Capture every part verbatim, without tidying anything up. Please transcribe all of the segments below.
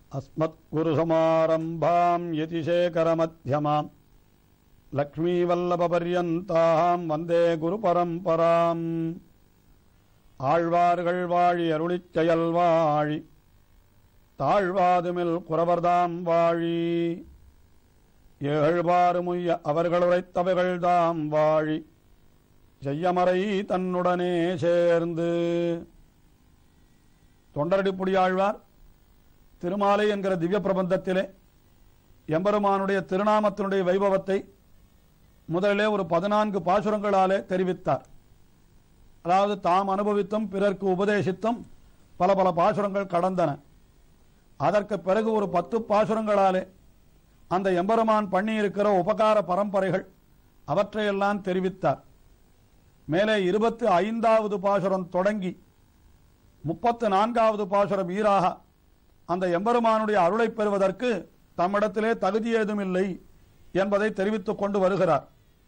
अस्मत्गुरुसमारम्भां यतिशेखरमध्यमां लक्ष्मीवल्लभपर्यन्तां वन्दे गुरुपरम्पराम् ஆழ்வார்கள் வாழி அருளிச் செயல் வாழி தாழ்வாதுமில் குறவர்தாம் வாழி ஏழ்வாறுமுய்ய அவர்கள் உரைத்தவைகள்தாம் வாழி செய்யமறை தன்னுடனே சேர்ந்து. தொண்டரடிப்புடி ஆழ்வார் திருமாலை என்கிற திவ்ய பிரபந்தத்திலே எம்பெருமானுடைய திருநாமத்தினுடைய வைபவத்தை முதலிலே ஒரு பதினான்கு பாசுரங்களாலே தெரிவித்தார். அதாவது தாம் அனுபவித்தும் பிறர்க்கு உபதேசித்தும் பல பல பாசுரங்கள் கடந்தன. அதற்கு பிறகு ஒரு பத்து பாசுரங்களாலே அந்த எம்பெருமான் பண்ணியிருக்கிற உபகார பரம்பரைகள் அவற்றையெல்லாம் தெரிவித்தார். மேலே இருபத்தி ஐந்தாவது பாசுரம் தொடங்கி முப்பத்து நான்காவது பாசுரம் ஈராக அந்த எம்பெருமானுடைய அருளை பெறுவதற்கு தம்மிடத்திலே தகுதி ஏதும் இல்லை என்பதை தெரிவித்துக் கொண்டு வருகிறார்.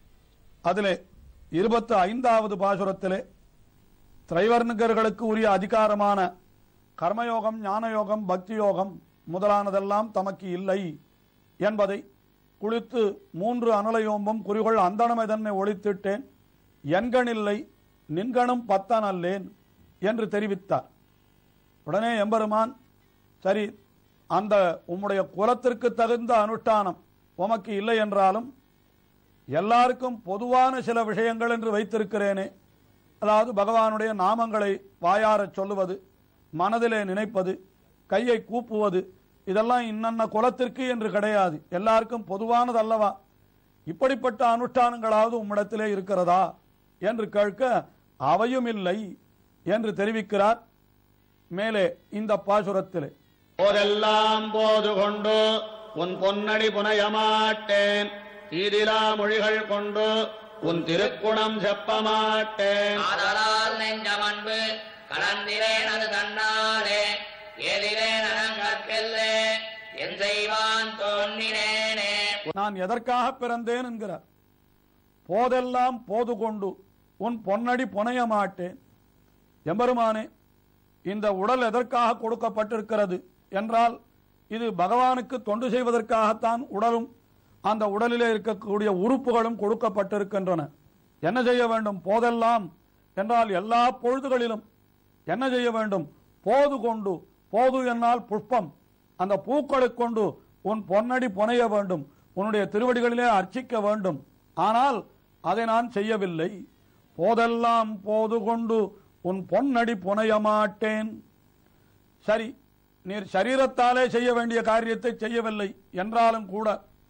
அதிலே இருபத்தி ஐந்தாவது பாசுரத்திலே திரைவர்ணிகர்களுக்கு உரிய அதிகாரமான கர்மயோகம், ஞானயோகம், பக்தி யோகம் முதலானதெல்லாம் தமக்கு இல்லை என்பதை குளித்து மூன்று அனலயோம்பும் குறிகொள் அந்தனமை தன்னை ஒழித்திட்டேன், எண்கணில்லை நின்கணும் பத்தன் அல்லேன் என்று தெரிவித்தார். உடனே எம்பெருமான், சரி, அந்த உம்முடைய குலத்திற்கு தகுந்த அனுஷ்டானம் உமக்கு இல்லை என்றாலும் எல்லாருக்கும் பொதுவான சில விஷயங்கள் என்று வைத்திருக்கிறேனே, அதாவது பகவானுடைய நாமங்களை வாயாரச் சொல்லுவது, மனதிலே நினைப்பது, கையை கூப்புவது, இதெல்லாம் இன்னன்ன குலத்திற்கு என்று கிடையாது, எல்லாருக்கும் பொதுவானது அல்லவா? இப்படிப்பட்ட அனுஷ்டானங்களாவது உம்மிடத்திலே இருக்கிறதா என்று கேட்க அவையும் இல்லை என்று தெரிவிக்கிறார். மேலே இந்த பாசுரத்திலே போதெல்லாம் போது கொண்டு உன் பொன்னடி புனையமாட்டேன், ஈதிலா மொழிகள் கொண்டு உன் திருக்குணம் செப்பமாட்டேன். ஆதலால் நெஞ்சமன்பு கலந்திரேன் அது தன்னாலே, ஏதிலே நனங்கற்கெல்லே என் செய்வான் தோன்றினேனே. நான் எதற்காக பிறந்தேன் என்கிறார். போதெல்லாம் போது கொண்டு உன் பொன்னடி புனைய மாட்டேன். எம்பெருமானே, இந்த உடல் எதற்காக கொடுக்கப்பட்டிருக்கிறது என்றால் இது பகவானுக்கு தொண்டு செய்வதற்காகத்தான் உடலும் அந்த உடலிலே இருக்கக்கூடிய உறுப்புகளும் கொடுக்கப்பட்டிருக்கின்றன. என்ன செய்ய வேண்டும்? போதெல்லாம் என்றால் எல்லா பொழுதுகளிலும் என்ன செய்ய வேண்டும்? போது கொண்டு, போது என்னால் புஷ்பம், அந்த பூக்களை கொண்டு உன் பொன்னடி புனைய வேண்டும், உன்னுடைய திருவடிகளிலே அர்ச்சிக்க வேண்டும். ஆனால் அதை நான் செய்யவில்லை. போதெல்லாம் போது கொண்டு உன் பொன்னடி புனைய மாட்டேன். சரி, நீர் சரீரத்தாலே செய்ய வேண்டிய காரியத்தை செய்யவில்லை என்றாலும் கூட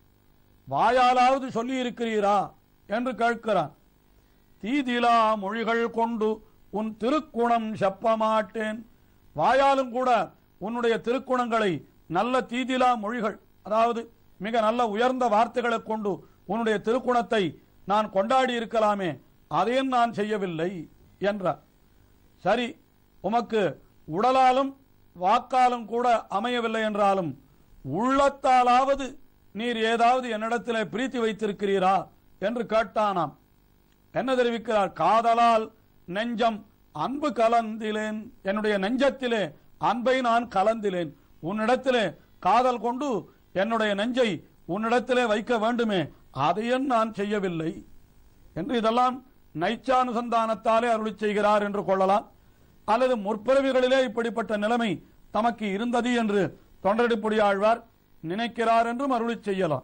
வாயாலாவது சொல்லி இருக்கிறீரா என்று கேட்கிறான். தீதிலா மொழிகள் கொண்டு உன் திருக்குணம் செப்பமாட்டேன். வாயாலும் கூட உன்னுடைய திருக்குணங்களை, நல்ல தீதிலா மொழிகள், அதாவது மிக நல்ல உயர்ந்த வார்த்தைகளை கொண்டு உன்னுடைய திருக்குணத்தை நான் கொண்டாடி இருக்கலாமே, அதையும் நான் செய்யவில்லை என்றார். சரி, உமக்கு உடலாலும் வாக்காலும் கூட அமையவில்லை என்றாலும் உள்ளத்தாலாவது நீர் ஏதாவது என்னிடத்திலே பிரீத்தி வைத்திருக்கிறீரா என்று கேட்டானாம். என்ன தெரிவிக்கிறார்? காதலால் நெஞ்சம் அன்பு கலந்திலேன், என்னுடைய நெஞ்சத்திலே அன்பை நான் கலந்திலேன். உன்னிடத்திலே காதல் கொண்டு என்னுடைய நெஞ்சை உன்னிடத்திலே வைக்க வேண்டுமே, அதையும் நான் செய்யவில்லை என்று இதெல்லாம் நைச்சானுசந்தானத்தாலே அருளி செய்கிறார் என்று கொள்ளலாம். அல்லது முற்பிறவிகளிலே இப்படிப்பட்ட நிலைமை தமக்கு இருந்தது என்று தொண்டரடிப்புடி ஆழ்வார் நினைக்கிறார் என்றும் அருளி செய்யலாம்.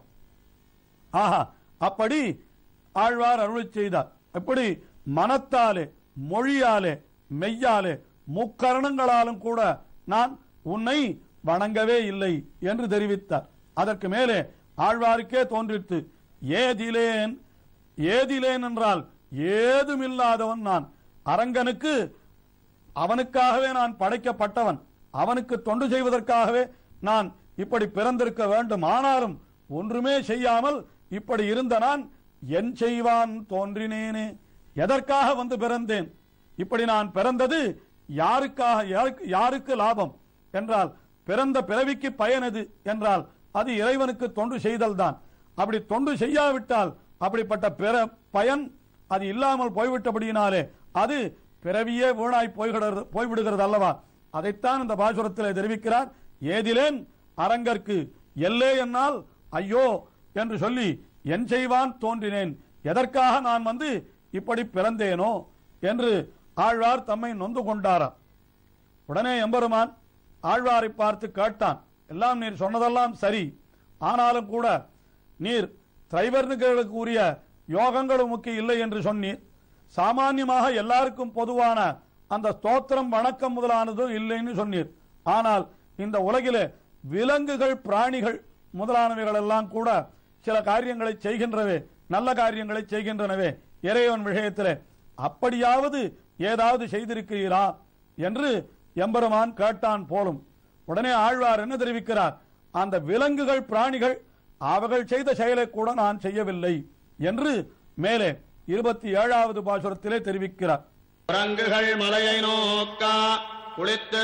ஆஹா, அப்படி ஆழ்வார் அருளி செய்தார். எப்படி? மனத்தாலே, மொழியாலே, மெய்யாலே, முக்கரணங்களாலும் கூட நான் உன்னை வணங்கவே இல்லை என்று தெரிவித்தார். அதற்கு மேலே ஆழ்வாருக்கே தோன்றித்து, ஏதிலேன், ஏதிலேன் என்றால் ஏதுமில்லாதவன் நான். அரங்கனுக்கு, அவனுக்காகவே நான் படைக்கப்பட்டவன், அவனுக்கு தொண்டு செய்வதற்காகவே நான் இப்படி பிறந்திருக்க வேண்டும். ஆனாலும் ஒன்றுமே செய்யாமல் இப்படி இருந்த நான் என் செய்வான் தோன்றினேனே, எதற்காக வந்து பிறந்தேன்? இப்படி நான் பிறந்தது யாருக்காக, யாருக்கு லாபம் என்றால், பிறந்த பிறவிக்கு பயன் எது என்றால் அது இறைவனுக்கு தொண்டு செய்தல் தான். அப்படி தொண்டு செய்யாவிட்டால் அப்படிப்பட்ட பிற பயன் அது இல்லாமல் போய்விட்டபடியினாலே அது பிறவியே வீணாய் போய்விடுகிறது அல்லவா? அதைத்தான் இந்த பாசுரத்திலே தெரிவிக்கிறார். ஏதிலேன் அரங்கற்கு எல்லே என்னால் ஐயோ என்று சொல்லி என் செய்வான் தோன்றினேன், எதற்காக நான் வந்து இப்படி பிறந்தேனோ என்று ஆழ்வார் தம்மை நொந்து கொண்டாராம். உடனே எம்பெருமான் ஆழ்வாரை பார்த்து கேட்டான், எல்லாம் நீர் சொன்னதெல்லாம் சரி, ஆனாலும் கூட நீர் திரைவர்ணிகளுக்கு உரிய யோகங்களும் முக்கிய இல்லை என்று சொன்னீர், சாமான்யமாக எல்லாருக்கும் பொதுவான அந்த ஸ்தோத்திரம் வணக்கம் முதலானதும் இல்லைன்னு சொன்னீர். ஆனால் இந்த உலகிலே விலங்குகள் பிராணிகள் முதலானவைகள் எல்லாம் கூட சில காரியங்களை செய்கின்றவே, நல்ல காரியங்களை செய்கின்றனவே இறைவன் விஷயத்திலே, அப்படியாவது ஏதாவது செய்திருக்கிறீரா என்று எம்பெருமான் கேட்டான் போலும். உடனே ஆழ்வார் என்ன தெரிவிக்கிறார், அந்த விலங்குகள் பிராணிகள் அவர்கள் செய்த செயலை கூட நான் செய்யவில்லை என்று மேலே இருபத்தி ஏழாவது பாசுரத்திலே தெரிவிக்கிறார். குரங்குகள் மலையை நோக்கா குளித்து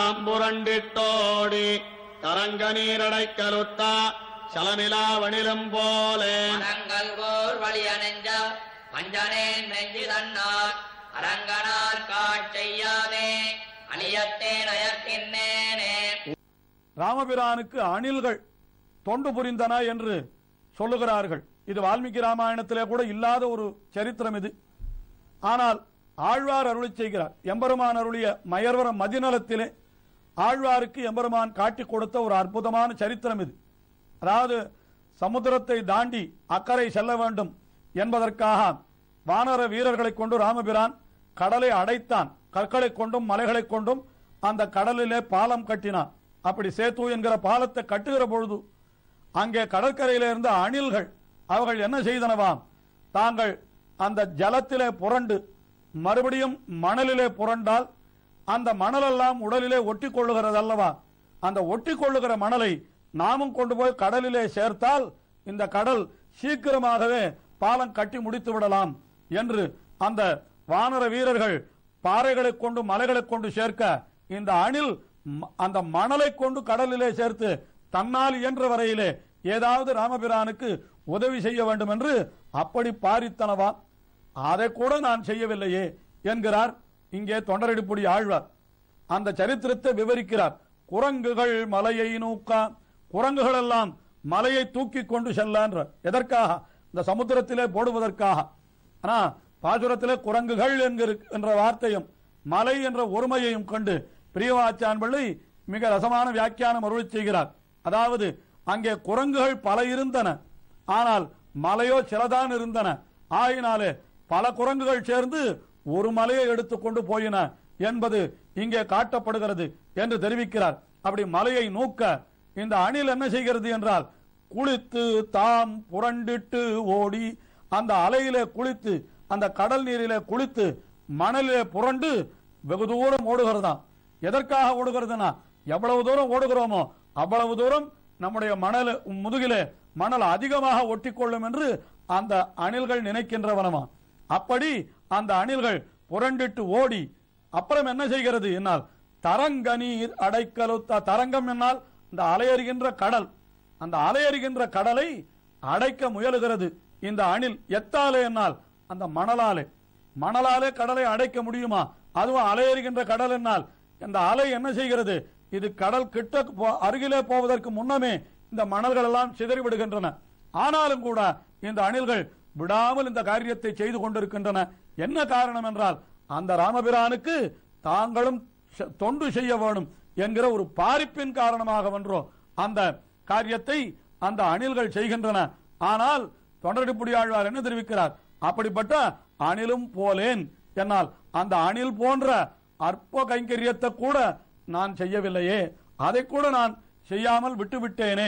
தாம்புரண்டிட்டோடி தரங்க நீரடைக்கலுத்தா சலமிலா வணிலும் போலே அரங்கல் போர் வலிய நெஞ்ச பஞ்சனேன் நெஞ்சு தன்னார் அரங்கனார் காட்செய்யாதே அணியத்தேன் அயற்கின்னேனே. ராமபிரானுக்கு அணில்கள் தொண்டு புரிந்தன என்று சொல்லுகிறார்கள். இது வால்மீகி ராமாயணத்திலே கூட இல்லாத ஒரு சரித்திரம் இது. ஆனால் ஆழ்வார் அருளி செய்கிறார். எம்பெருமான் அருளிய மயர்வர மதிநலத்திலே ஆழ்வாருக்கு எம்பெருமான் காட்டிக் கொடுத்த ஒரு அற்புதமான சரித்திரம் இது. அதாவது சமுத்திரத்தை தாண்டி அக்கறை செல்ல வேண்டும் என்பதற்காக வானர வீரர்களை கொண்டு ராமபிரான் கடலை அடைத்தான். கற்களை கொண்டும் மலைகளை கொண்டும் அந்த கடலிலே பாலம் கட்டினான். அப்படி சேத்து என்கிற பாலத்தை கட்டுகிற பொழுது அங்கே கடற்கரையில இருந்த அணில்கள் அவர்கள் என்ன செய்தனவாம், தாங்கள் அந்த ஜலத்திலே புரண்டு மறுபடியும் மணலிலே புரண்டால் அந்த மணலெல்லாம் உடலிலே ஒட்டி கொள்ளுகிறது அல்லவா, அந்த ஒட்டி கொள்ளுகிற மணலை நாமும் கொண்டு போய் கடலிலே சேர்த்தால் இந்த கடல் சீக்கிரமாகவே பாலம் கட்டி முடித்து விடலாம் என்று அந்த வானர வீரர்கள் பாறைகளை கொண்டு மலைகளை கொண்டு சேர்க்க இந்த அணில் அந்த மணலை கொண்டு கடலிலே சேர்த்து தன்னால் இயன்ற வரையிலே ஏதாவது ராமபிரானுக்கு உதவி செய்ய வேண்டும் என்று அப்படி பாரித்தனவா, அதை கூட நான் செய்யவில்லையே என்கிறார் இங்கே தொண்டரடிப்புடி ஆழ்வார். அந்த சரித்திரத்தை விவரிக்கிறார். குரங்குகள் மலையை நோக்கா, குரங்குகள் எல்லாம் மலையை தூக்கி கொண்டு செல்ல, எதற்காக, இந்த சமுத்திரத்திலே போடுவதற்காக. ஆனா பாசுரத்திலே குரங்குகள் என்ற வார்த்தையும் மலை என்ற ஒருமையையும் கண்டு பிரியவாச்சான் பிள்ளை மிக ரசமான வியாக்கியானம் அருளி செய்கிறார். அதாவது அங்கே குரங்குகள் பல இருந்தன, ஆனால் மலையோ சிலதான் இருந்தன. ஆயினாலே பல குரங்குகள் சேர்ந்து ஒரு மலையை எடுத்துக்கொண்டு போயின என்பது இங்கே காட்டப்படுகிறது என்று தெரிவிக்கிறார். அப்படி மலையை நோக்க இந்த அணில் என்ன செய்கிறது என்றால், குளித்து தாம் புரண்டிட்டு ஓடி, அந்த அலையிலே குளித்து அந்த கடல் நீரிலே குளித்து மணலிலே புரண்டு வெகு தூரம் ஓடுகிறதா. எதற்காக ஓடுகிறதுனா, எவ்வளவு தூரம் ஓடுகிறோமோ அவ்வளவு தூரம் நம்முடைய மணல் முதுகிலே மணல் அதிகமாக ஒட்டிக்கொள்ளும் என்று அந்த அணில்கள் நினைக்கின்றவனமா. அப்படி அந்த அணில்கள் புரண்டிட்டு ஓடி அப்புறம் என்ன செய்கிறது என்னால், தரங்க நீர் அடைக்கலுத்த, தரங்கம் என்னால் இந்த அலையறிகின்ற கடல், அந்த அலையறிகின்ற கடலை அடைக்க முயலுகிறது இந்த அணில். எத்தாலே என்னால் அந்த மணலாலே, மணலாலே கடலை அடைக்க முடியுமா? அதுவும் அலையறிகின்ற கடல் என்னால் இந்த அலை என்ன செய்கிறது, இது கடல் கிட்ட அருகிலே போவதற்கு முன்னமே இந்த மணல்கள் எல்லாம் சிதறிவிடுகின்றன. ஆனாலும் கூட இந்த அணில்கள் விடாமல் இந்த காரியத்தை செய்து கொண்டிருக்கின்றன. என்ன காரணம் என்றால், அந்த ராமபிரானுக்கு தாங்களும் தொண்டு செய்ய வேண்டும் என்கிற ஒரு பாரிப்பின் காரணமாக வென்றோ அந்த காரியத்தை அந்த அணில்கள் செய்கின்றன. ஆனால் தொண்டரடிப்புடி ஆழ்வார் என்ன தெரிவிக்கிறார், அப்படிப்பட்ட அணிலும் போலேன் என்னால் அந்த அணில் போன்ற அற்ப கைங்கரியத்தை கூட நான் செய்யவில்லையே, அதை கூட நான் செய்யாமல் விட்டுவிட்டேனே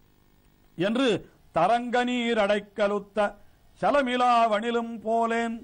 என்று தரங்க நீர் அடைக்கலுத்த சலமிலா வணிலும் போலேன்,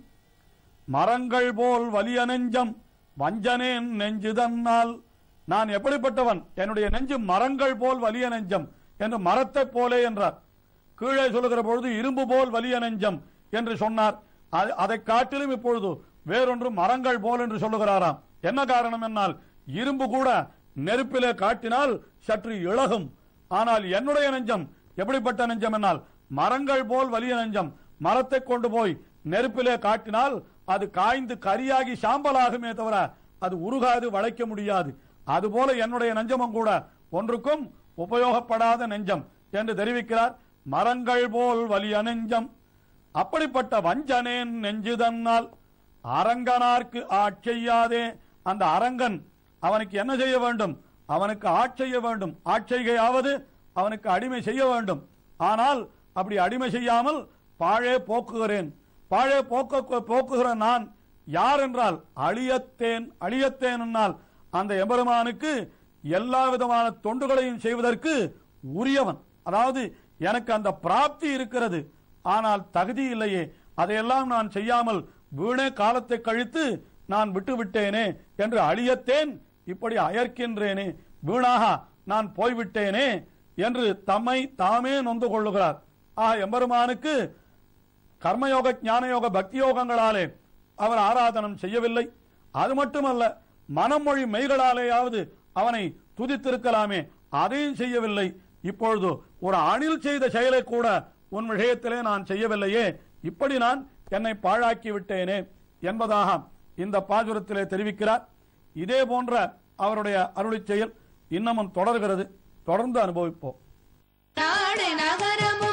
மரங்கள் போல் வலிய நெஞ்சம் வஞ்சனேன் நெஞ்சு தன்னால். நான் எப்படிப்பட்டவன், என்னுடைய நெஞ்சு மரங்கள் போல் வலிய நெஞ்சம் என்று மரத்தை போலே என்றார். கீழே சொல்லுகிற பொழுது இரும்பு போல் வலிய நெஞ்சம் என்று சொன்னார். அதை காட்டிலும் இப்பொழுது வேறொன்று மரங்கள் போல் என்று சொல்லுகிறாராம். என்ன காரணம் என்னால், இரும்பு கூட நெருப்பிலே காட்டினால் சற்று இழகும், ஆனால் என்னுடைய நெஞ்சம் எப்படிப்பட்ட நெஞ்சம் என்னால் மரங்கள் போல் வலிய நெஞ்சம். மரத்தை கொண்டு போய் நெருப்பிலே காட்டினால் அது காய்ந்து கரியாகி சாம்பலாகுமே தவிர அது உருகாது, வளைக்க முடியாது. அதுபோல என்னுடைய நெஞ்சமும் கூட ஒன்றுக்கும் உபயோகப்படாத நெஞ்சம் என்று தெரிவிக்கிறார். மரங்கள் போல் வலிய நெஞ்சம். அப்படிப்பட்ட வஞ்சனேன் நெஞ்சு தன்னால் அரங்கனார்க்கு ஆட்செய்யாதே. அந்த அரங்கன் அவனுக்கு என்ன செய்ய வேண்டும்? அவனுக்கு ஆட்செய்ய வேண்டும். ஆட்செய்கையாவது அவனுக்கு அடிமை செய்ய வேண்டும். ஆனால் அப்படி அடிமை செய்யாமல் பாழே போக்குகிறேன். பாழே போக்க போக்குகிற நான் யார் என்றால் அழியத்தேன். அழியத்தேன் என்னால் அந்த எம்பெருமானுக்கு எல்லா விதமான தொண்டுகளையும் செய்வதற்கு உரியவன். அதாவது எனக்கு அந்த பிராப்தி இருக்கிறது, ஆனால் தகுதி இல்லையே, அதையெல்லாம் நான் செய்யாமல் வீணே காலத்தை கழித்து நான் விட்டு விட்டேனே என்று அழியத்தேன். இப்படி அயர்க்கின்றேனே, வீணாக நான் போய்விட்டேனே என்று தம்மை தாமே நொந்து கொள்ளுகிறார். ஆக எம்பெருமானுக்கு கர்மயோக ஞானயோக பக்தி யோகங்களாலே அவர் ஆராதனம் செய்யவில்லை. அது மட்டுமல்ல, மனமொழி மெய்களாலேயாவது அவனை துதித்திருக்கலாமே, அதையும் செய்யவில்லை. இப்பொழுது ஒரு அணில் செய்த செயலை கூட உன் விஷயத்திலே நான் செய்யவில்லையே, இப்படி நான் என்னை பாழாக்கி விட்டேனே என்பதாக இந்த பாசுரத்திலே தெரிவிக்கிறார். இதே போன்ற அவருடைய அருளிச் செயல் இன்னமும் தொடர்கிறது. தொடர்ந்து அனுபவிப்போம்.